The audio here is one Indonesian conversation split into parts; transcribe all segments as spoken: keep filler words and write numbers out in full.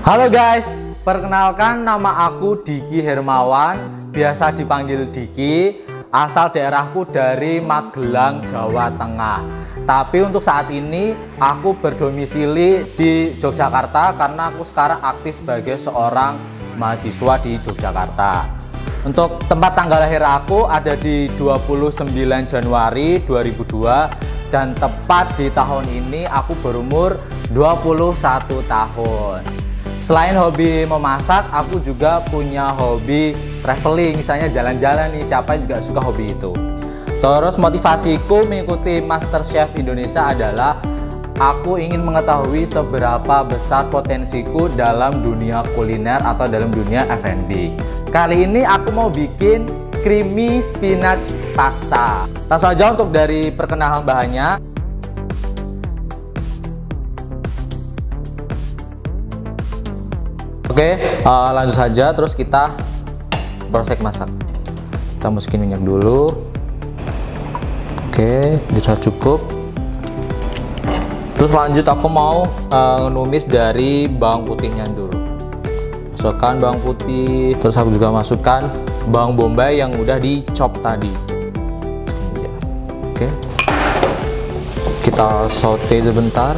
Halo guys, perkenalkan nama aku Diki Hermawan, biasa dipanggil Diki. Asal daerahku dari Magelang, Jawa Tengah. Tapi untuk saat ini aku berdomisili di Yogyakarta karena aku sekarang aktif sebagai seorang mahasiswa di Yogyakarta. Untuk tempat tanggal lahir aku ada di dua puluh sembilan Januari dua ribu dua dan tepat di tahun ini aku berumur dua puluh satu tahun. Selain hobi memasak, aku juga punya hobi traveling, misalnya jalan-jalan nih, siapa yang juga suka hobi itu. Terus motivasiku mengikuti MasterChef Indonesia adalah aku ingin mengetahui seberapa besar potensiku dalam dunia kuliner atau dalam dunia F and B. Kali ini aku mau bikin creamy spinach pasta. Langsung saja untuk dari perkenalan bahannya. Oke, uh, lanjut saja. Terus kita proses masak. Kita masukin minyak dulu. Oke, bisa cukup. Terus lanjut aku mau uh, numis dari bawang putihnya dulu. Masukkan bawang putih. Terus aku juga masukkan bawang bombay yang udah dicop tadi. Oke, kita saute sebentar.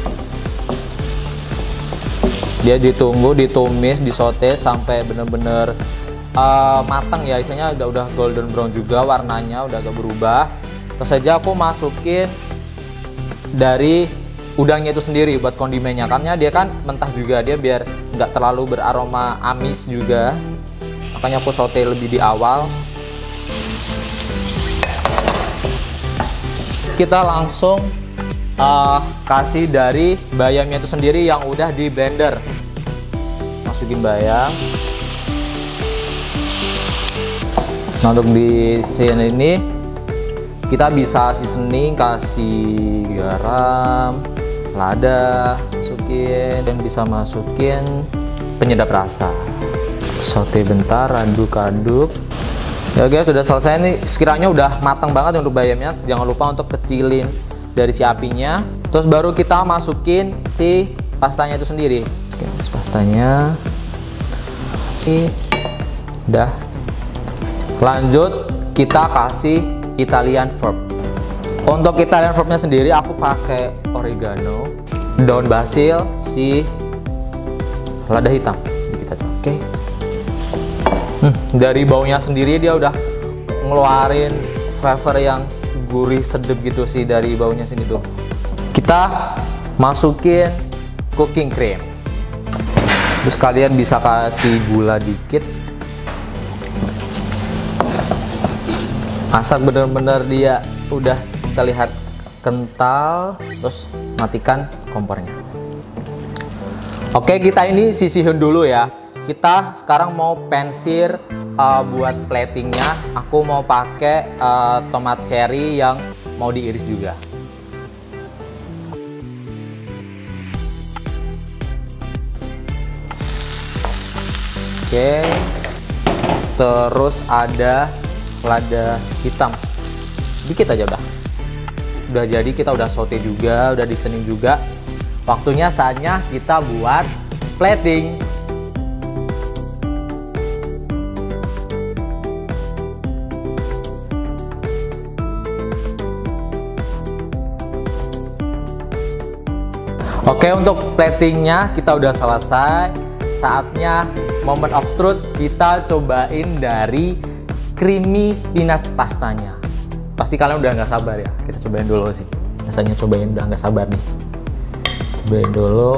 Dia ditunggu, ditumis, disote sampai bener-bener uh, matang ya, isinya udah udah golden brown juga, warnanya udah agak berubah. Terus saja aku masukin dari udangnya itu sendiri buat kondimennya, karena dia kan mentah juga, dia biar nggak terlalu beraroma amis juga, makanya aku saute lebih di awal. Kita langsung Uh, kasih dari bayamnya itu sendiri yang udah di blender. Masukin bayam. Nah, untuk di sini ini kita bisa seasoning, kasih garam, lada, masukin, dan bisa masukin penyedap rasa. Saute bentar, aduk-aduk. Ya guys, sudah selesai nih. Sekiranya udah matang banget untuk bayamnya, jangan lupa untuk kecilin dari si apinya. Terus baru kita masukin si pastanya itu sendiri. Masukin pastanya. Ini udah. Lanjut kita kasih Italian verb. Untuk Italian verbnya sendiri aku pakai oregano, daun basil, si lada hitam dikit aja. Oke. Hmm, dari baunya sendiri dia udah ngeluarin flavor yang gurih sedap gitu sih dari baunya sini tuh. Kita masukin cooking cream. Terus kalian bisa kasih gula dikit. Masak bener-bener dia udah terlihat kental. Terus matikan kompornya. Oke, kita ini sisihin dulu ya. Kita sekarang mau pensir. Uh, buat platingnya aku mau pakai uh, tomat cherry yang mau diiris juga. Oke, terus ada lada hitam dikit aja udah. Udah jadi, kita udah saute juga, udah disening juga. Waktunya saatnya kita buat plating. Oke, untuk platingnya kita udah selesai. Saatnya moment of truth, kita cobain dari creamy spinach pastanya. Pasti kalian udah nggak sabar ya. Kita cobain dulu sih. Rasanya cobain udah nggak sabar nih. Cobain dulu.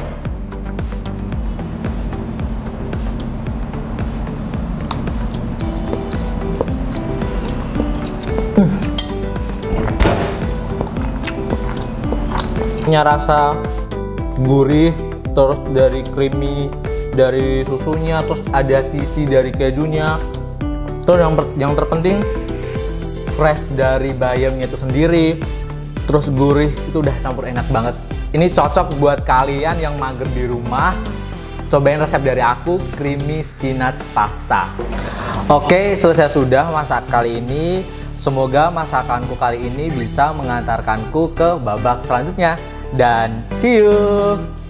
Hmm. Punya rasa gurih, terus dari creamy dari susunya, terus ada cheesy dari kejunya, terus yang yang terpenting fresh dari bayamnya itu sendiri, terus gurih, itu udah campur enak banget. Ini cocok buat kalian yang mager di rumah. Cobain resep dari aku, creamy spinach pasta. Oke, selesai sudah masak kali ini. Semoga masakanku kali ini bisa mengantarkanku ke babak selanjutnya. Dan see you!